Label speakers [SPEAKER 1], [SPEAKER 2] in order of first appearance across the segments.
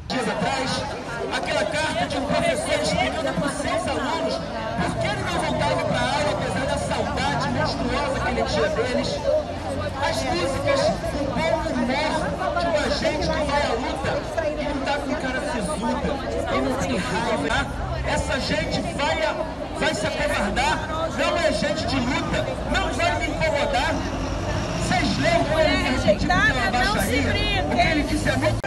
[SPEAKER 1] Dias atrás, aquela carta de um professor explicando para os seus alunos por que ele não voltava para a aula, apesar da saudade monstruosa que ele tinha deles. As músicas, o bom humor de uma gente que vai à luta e não está com cara sisuda, e não tem raiva. Essa gente vai se acovardar, não é gente de luta, não vai me incomodar. Vocês lembram ele rejeitar pela baixaria? Porque ele disse a mim.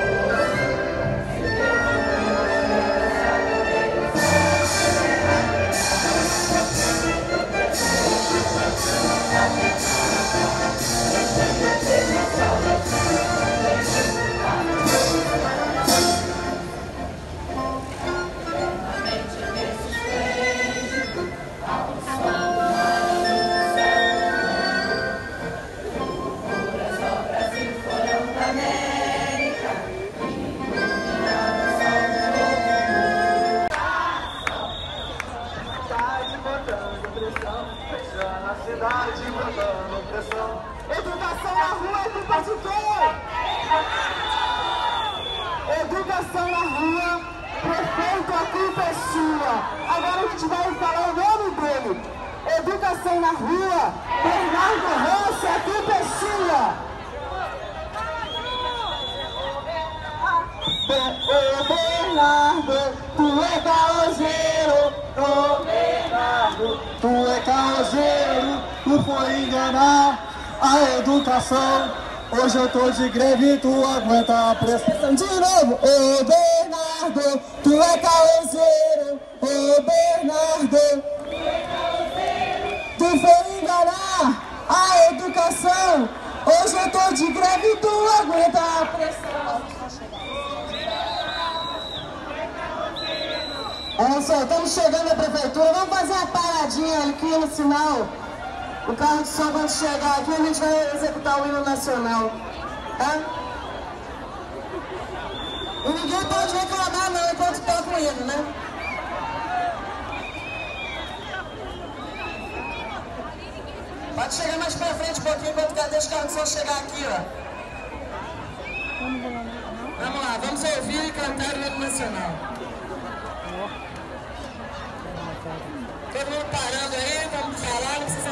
[SPEAKER 2] Educação na rua é culpa de quem? Educação na rua, prefeito, a culpa é sua. Agora a gente vai falar o nome dele. Educação na rua, Bernardo Rossi, a culpa é sua. Ô Bernardo, tu é caoseiro. Ô Bernardo, tu é caoseiro. Tu foi enganar a educação. Hoje eu tô de greve, tu aguenta a pressão. De novo, ô Bernardo, tu é caoseiro. Ô Bernardo, tu foi enganar a educação. Hoje eu tô de greve, tu aguenta a pressão. Olha só, estamos chegando à prefeitura. Vamos fazer uma paradinha aqui no sinal. O carro de som, quando chegar aqui, a gente vai executar o hino nacional, tá? E ninguém pode reclamar não enquanto toca o hino, né? Pode chegar mais pra frente um pouquinho, enquanto deixa o carro de som chegar aqui, ó. Vamos lá, vamos ouvir e cantar o hino nacional. Todo mundo parando aí, vamos falar, não precisa